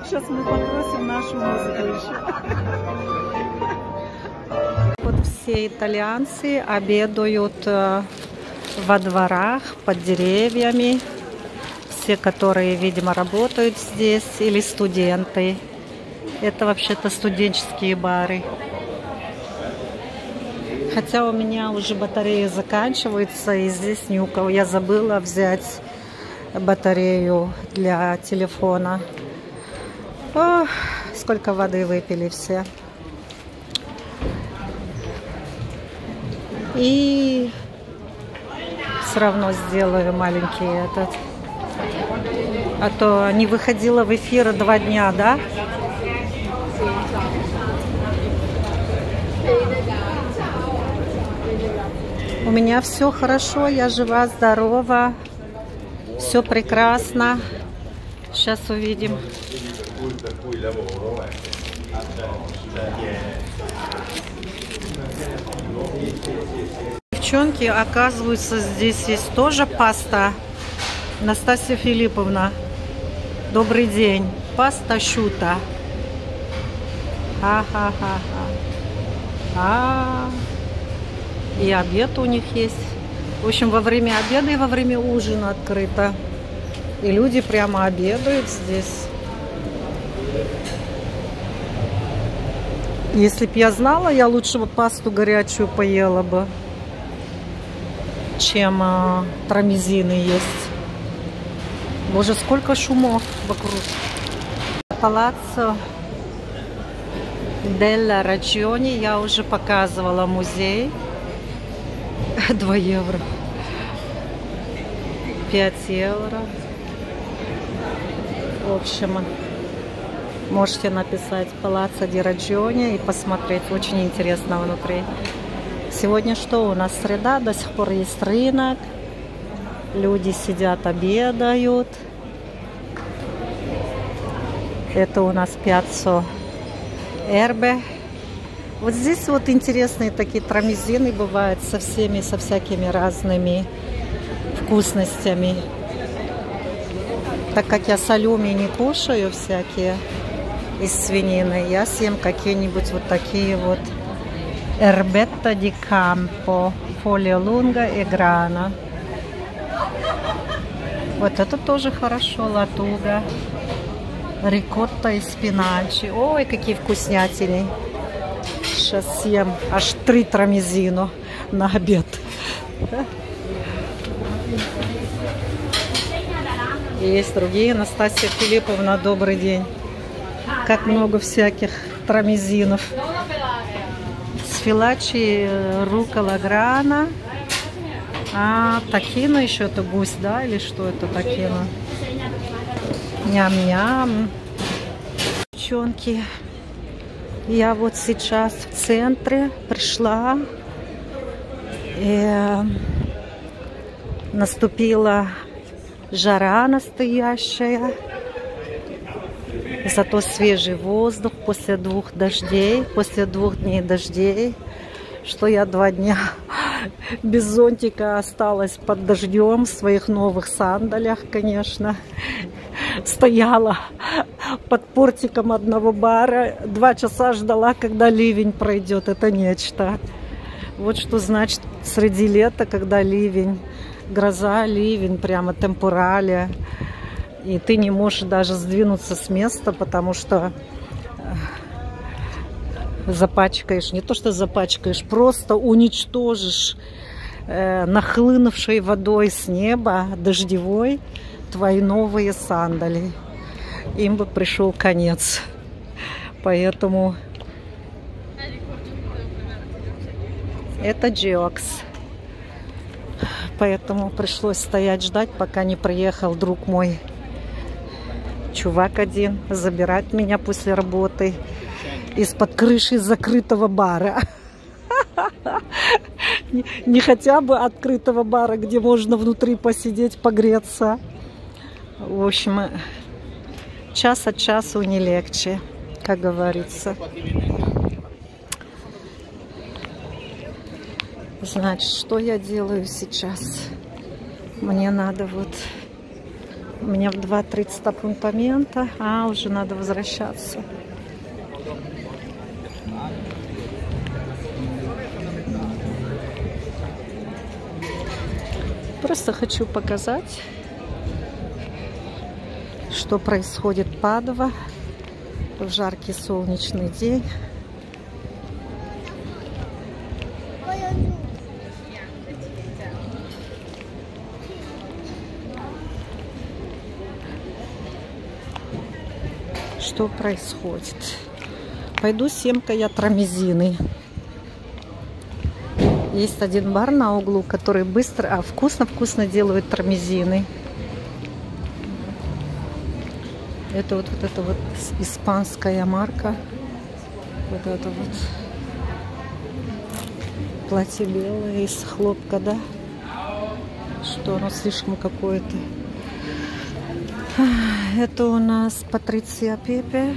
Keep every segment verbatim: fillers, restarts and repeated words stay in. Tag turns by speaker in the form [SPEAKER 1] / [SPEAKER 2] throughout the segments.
[SPEAKER 1] Сейчас мы попросим нашу музыку еще. Вот все итальянцы обедают во дворах, под деревьями. Все, которые, видимо, работают здесь, или студенты. Это вообще-то студенческие бары. Хотя у меня уже батареи заканчиваются, и здесь ни у кого. Я забыла взять батарею для телефона. О, сколько воды выпили все. И все равно сделаю маленький этот. А то не выходила в эфир два дня, да? У меня все хорошо, я жива, здорова, все прекрасно. Сейчас увидим. Девчонки, оказывается, здесь есть тоже паста. Настасья Филипповна, добрый день. Паста шута. Ха-ха-ха-ха. А-а-а. И обед у них есть. В общем, во время обеда и во время ужина открыто. И люди прямо обедают здесь. Если б я знала, я лучше бы пасту горячую поела бы, чем а, трамезины есть. Боже, сколько шумов вокруг. Палаццо Делла Раджони, я уже показывала музей. два евро. пять евро. В общем, можете написать Палаццо ди Раджони и посмотреть. Очень интересно внутри. Сегодня что у нас? Среда, до сих пор есть рынок. Люди сидят, обедают. Это у нас Пьяццо Эрбе. Вот здесь вот интересные такие трамезины бывают со всеми, со всякими разными вкусностями. Так как я салюми не кушаю всякие из свинины, я съем какие-нибудь вот такие вот эрбетто ди кампо, фолио лунга и грана. Вот это тоже хорошо, латуга, рикотта и спиначи. Ой, какие вкуснятины. Сейчас съем аж три трамезину на обед. И есть другие. Настасья Филипповна, добрый день. Как много всяких трамезинов. Сфилачи рукола грана. А, такина еще, это гусь, да? Или что это такина? Ням-ням. Девчонки, я вот сейчас в центре пришла. И наступила жара настоящая. Зато свежий воздух после двух дождей, после двух дней дождей. Что я два дня без зонтика осталась под дождем в своих новых сандалях, конечно. Стояла под портиком одного бара. Два часа ждала, когда ливень пройдет. Это нечто. Вот что значит среди лета, когда ливень. Гроза, ливень, прямо темпорале. И ты не можешь даже сдвинуться с места, потому что запачкаешь, не то что запачкаешь, просто уничтожишь э, нахлынувшей водой с неба, дождевой, твои новые сандали. Им бы пришел конец. Поэтому это Джиокс. Поэтому пришлось стоять, ждать, пока не приехал друг мой, чувак один, забирать меня после работы из-под крыши закрытого бара. Не хотя бы открытого бара, где можно внутри посидеть, погреться. В общем, час от часу не легче, как говорится. Значит, что я делаю сейчас? Мне надо вот У меня в два тридцать аппунтамента, а уже надо возвращаться. Просто хочу показать, что происходит в Падова в жаркий солнечный день. Что происходит? Пойду съем-ка я трамезины. Есть один бар на углу, который быстро, а вкусно-вкусно делают трамезины. Это вот, вот это вот испанская марка. Вот это вот платье белое из хлопка, да? Что оно слишком какое-то. Это у нас Патриция Пепе.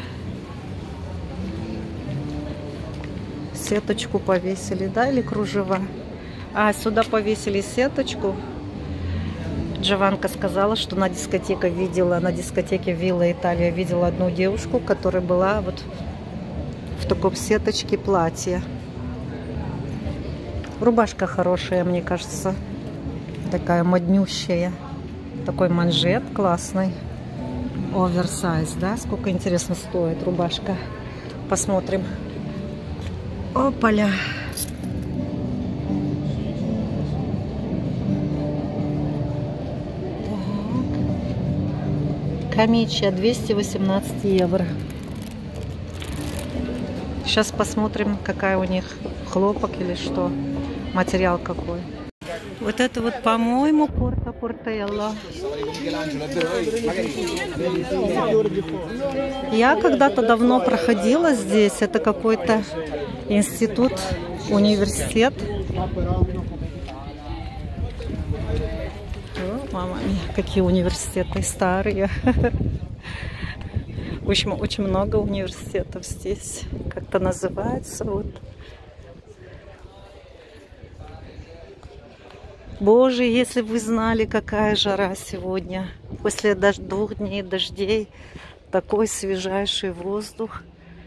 [SPEAKER 1] Сеточку повесили, да, или кружева? А, сюда повесили сеточку. Джованка сказала, что на дискотеке видела, на дискотеке Вилла Италия видела одну девушку, которая была вот в таком сеточке платье. Рубашка хорошая, мне кажется. Такая моднющая. Такой манжет классный. Оверсайз, да? Сколько, интересно, стоит рубашка. Посмотрим. Опаля. Камичья двести восемнадцать евро. Сейчас посмотрим, какая у них хлопок или что. Материал какой. Вот это вот, по-моему, Порто Портелло. Я когда-то давно проходила здесь. Это какой-то институт, университет. О, мама мия, какие университеты старые. В общем, очень много университетов здесь. Как-то называется вот. Боже, если бы вы знали, какая жара сегодня. После дож- двух дней дождей такой свежайший воздух.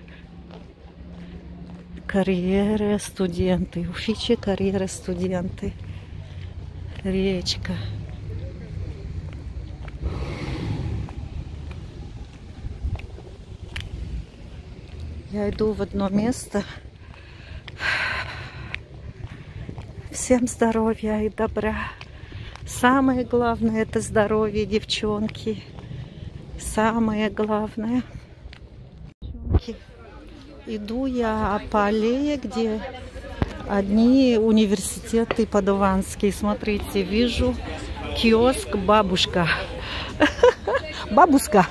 [SPEAKER 1] Карьеры студенты. Уфичи карьеры студенты. Речка. Я иду в одно место. Всем здоровья и добра. Самое главное — это здоровье, девчонки. Самое главное. Девчонки. Иду я по аллее, где одни университеты падованские. Смотрите, вижу киоск «Бабушка». Бабушка.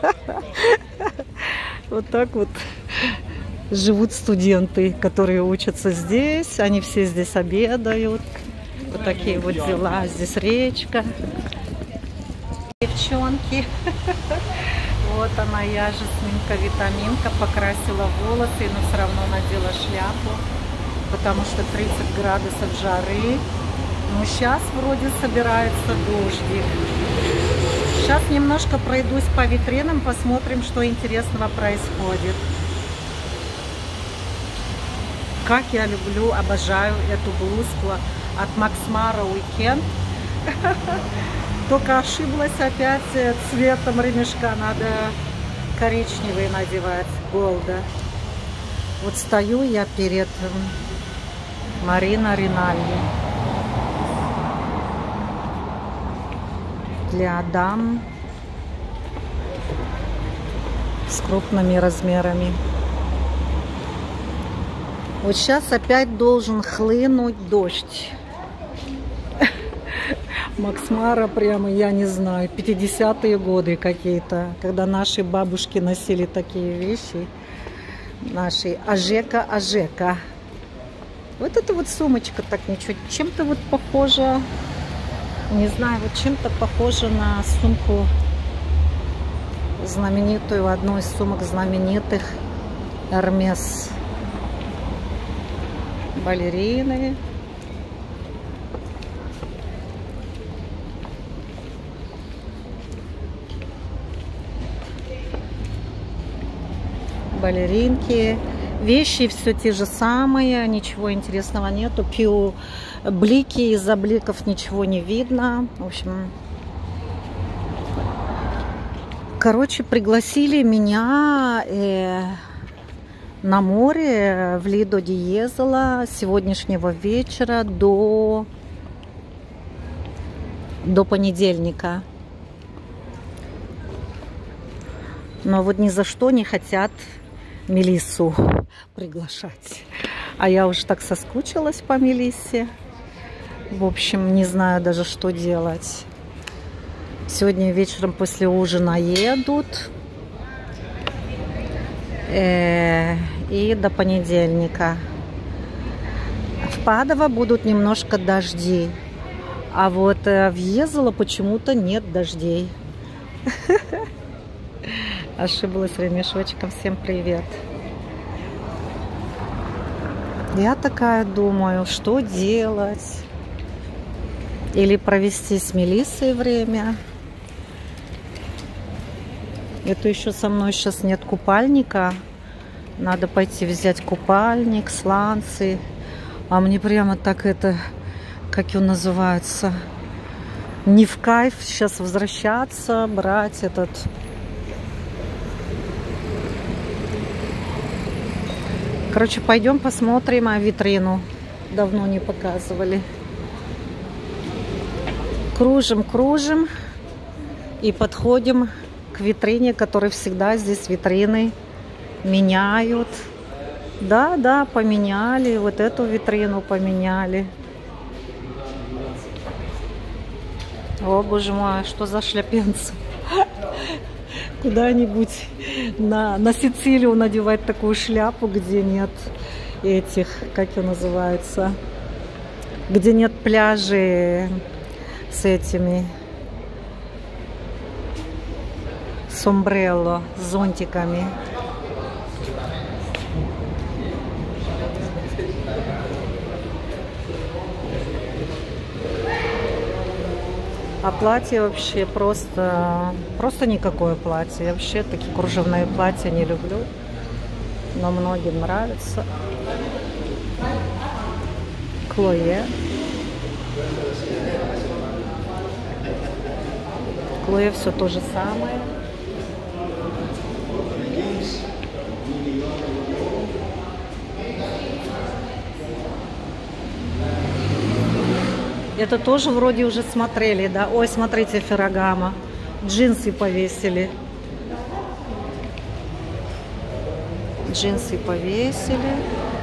[SPEAKER 1] Вот так вот живут студенты, которые учатся здесь. Они все здесь обедают. Вот такие вот дела. Здесь речка. Девчонки. Вот она, я, Жасминка, витаминка. Покрасила волосы, но все равно надела шляпу. Потому что тридцать градусов жары. Но сейчас вроде собирается дождик. Сейчас немножко пройдусь по витринам, посмотрим, что интересного происходит. Как я люблю, обожаю эту блузку от Макс Мара Уикенд. Только ошиблась опять цветом ремешка. Надо коричневый надевать, голда. Вот стою я перед Марина Ринальди. Для дам с крупными размерами. Вот сейчас опять должен хлынуть дождь. Макс Мара прямо, я не знаю, пятидесятые годы какие-то, когда наши бабушки носили такие вещи. Наши Ажека, Ажека. Вот эта вот сумочка так ничего, чем-то вот похожа, не знаю, вот чем-то похожа на сумку знаменитую, одну из сумок знаменитых Hermes. Балерины. балеринки. Вещи все те же самые, ничего интересного нету. Пью блики, из-за бликов ничего не видно. В общем, короче, пригласили меня э, на море в Лидо ди Езола с сегодняшнего вечера до, до понедельника. Но вот ни за что не хотят Мелиссу приглашать. А я уже так соскучилась по Мелиссе. В общем, не знаю даже, что делать. Сегодня вечером после ужина едут. Э-э- и до понедельника. В Падово будут немножко дожди. А вот э, в Езоло почему-то нет дождей. Ошиблась ремешочком. Всем привет. Я такая думаю, что делать? Или провести с Мелиссой время. Это еще со мной сейчас нет купальника. Надо пойти взять купальник, сланцы. А мне прямо так это, как он называется, не в кайф сейчас возвращаться, брать этот... Короче, пойдем посмотрим а витрину. Давно не показывали. Кружим, кружим. И подходим к витрине, которые всегда здесь витрины меняют. Да, да, поменяли. Вот эту витрину поменяли. О, боже мой, что за шляпенцы. Куда-нибудь на, на Сицилию надевать такую шляпу, где нет этих, как ее называется, где нет пляжей с этими сомбрелло, с зонтиками. А платье вообще просто, просто никакое платье. Я вообще такие кружевные платья не люблю, но многим нравится. Клое. Клое все то же самое. Это тоже вроде уже смотрели, да? Ой, смотрите, Феррагама. Джинсы повесили. Джинсы повесили.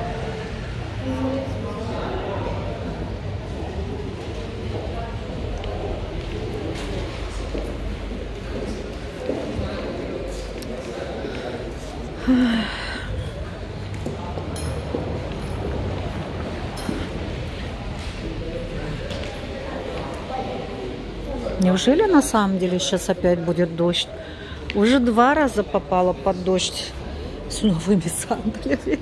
[SPEAKER 1] Неужели на самом деле сейчас опять будет дождь? Уже два раза попала под дождь с новыми сандалями.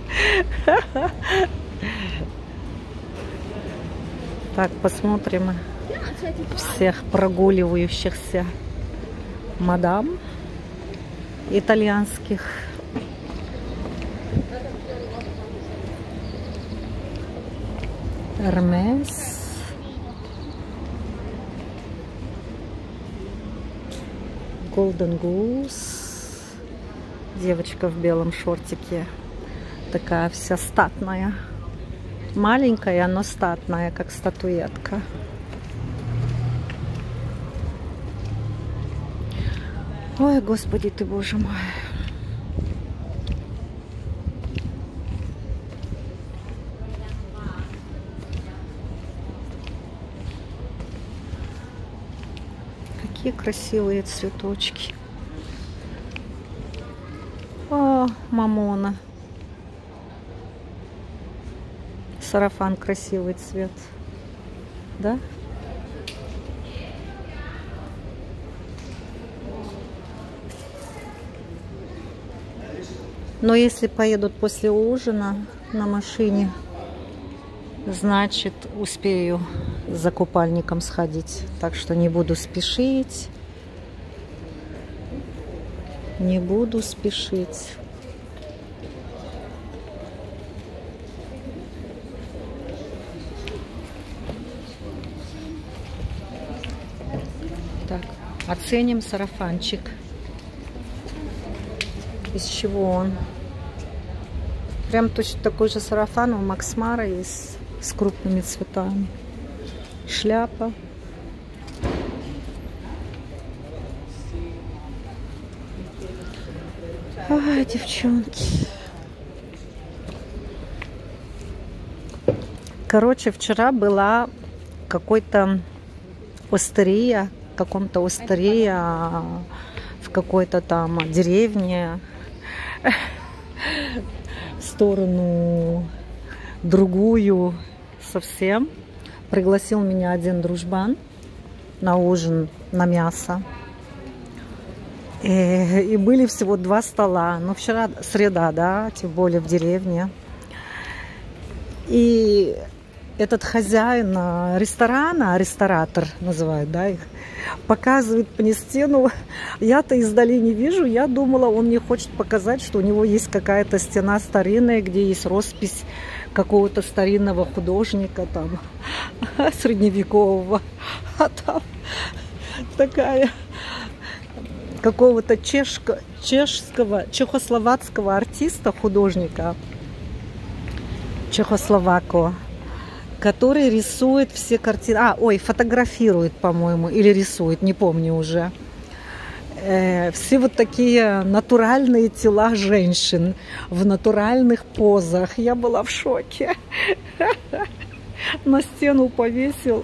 [SPEAKER 1] Так, посмотрим всех прогуливающихся мадам итальянских. Hermes. Golden Goose. Девочка в белом шортике. Такая вся статная. Маленькая, но статная, как статуэтка. Ой, Господи ты, Боже мой. Какие красивые цветочки. О, мамона. Сарафан красивый цвет. Да? Но если поедут после ужина на машине, значит, успею за купальником сходить. Так что не буду спешить. Не буду спешить. Оценим сарафанчик. Из чего он? Прям точно такой же сарафан у Макс Мара есть с крупными цветами. Шляпа. Ай, девчонки. Короче, вчера была какой-то остерия, в каком-то остерия, в какой-то там деревне, в сторону другую совсем. Пригласил меня один дружбан на ужин, на мясо. И, и были всего два стола. Но вчера среда, да, тем более в деревне. И этот хозяин ресторана, ресторатор называют, да, их, показывает мне стену. Я-то издали не вижу. Я думала, он мне хочет показать, что у него есть какая-то стена старинная, где есть роспись какого-то старинного художника, там, средневекового. А там такая какого-то чешко, чешского, чехословацкого артиста, художника, чехословако, который рисует все картины. А, ой, фотографирует, по-моему, или рисует, не помню уже. Э, все вот такие натуральные тела женщин в натуральных позах. Я была в шоке. На стену повесил.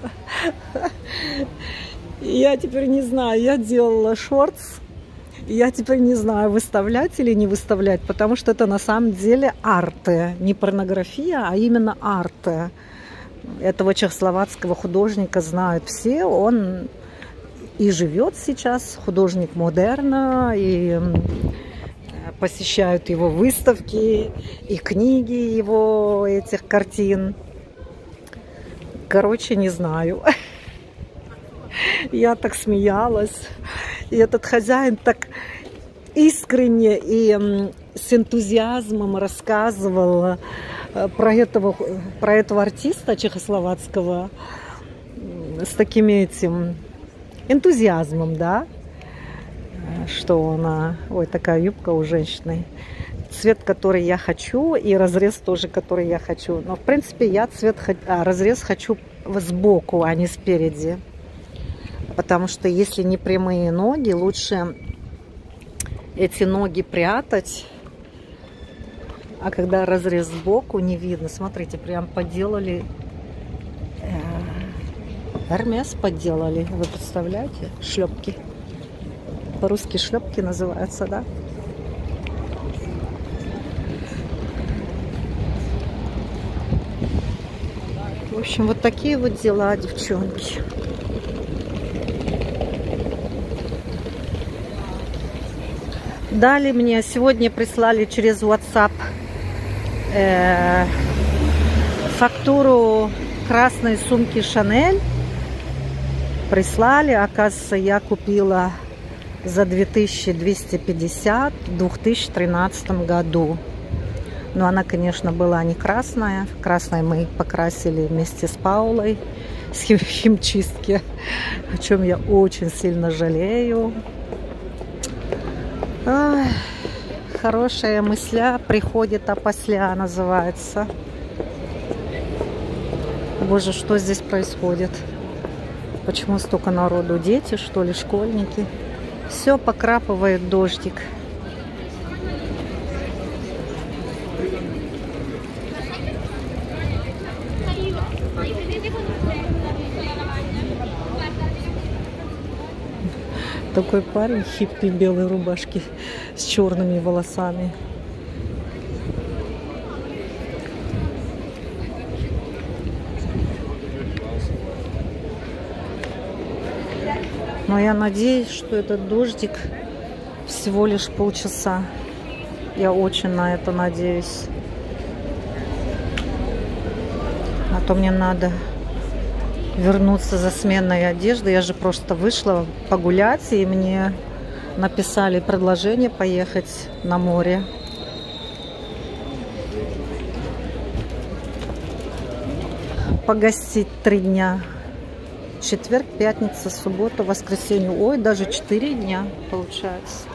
[SPEAKER 1] Я теперь не знаю, я делала шортс. Я теперь не знаю, выставлять или не выставлять, потому что это на самом деле арте. Не порнография, а именно арте. Этого чехословацкого художника знают все. Он и живет сейчас, художник модерна, и посещают его выставки, и книги его, этих картин. Короче, не знаю. Я так смеялась. И этот хозяин так искренне и с энтузиазмом рассказывал про этого, про этого артиста чехословацкого с таким этим энтузиазмом, да, что она... Ой, такая юбка у женщины. Цвет, который я хочу, и разрез тоже, который я хочу. Но, в принципе, я цвет, а, разрез хочу сбоку, а не спереди. Потому что если не прямые ноги, лучше эти ноги прятать. А когда разрез сбоку, не видно. Смотрите, прям поделали. Hermes поделали. Вы представляете? Шлепки. По-русски шлепки называются, да? В общем, вот такие вот дела, девчонки. Дали мне, сегодня прислали через WhatsApp э, фактуру красной сумки Chanel. Прислали, оказывается, я купила за две тысячи двести пятьдесят в две тысячи тринадцатом году. Но она, конечно, была не красная. Красной мы покрасили вместе с Паулой с хим химчистки, о чем я очень сильно жалею. Ой, хорошая мысля приходит опосля, называется. Боже, что здесь происходит? Почему столько народу? Дети, что ли, школьники? Все покрапывает дождик. Такой парень хиппи в белой рубашке с черными волосами. Но я надеюсь, что этот дождик всего лишь полчаса. Я очень на это надеюсь. А то мне надо вернуться за сменной одеждой. Я же просто вышла погулять, и мне написали предложение поехать на море. Погостить три дня. четверг, пятница, суббота, воскресенье. Ой, даже четыре дня получается.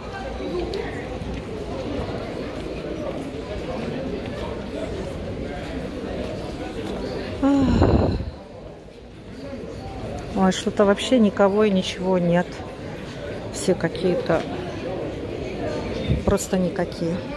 [SPEAKER 1] Ой, что-то вообще никого и ничего нет. Все какие-то просто никакие.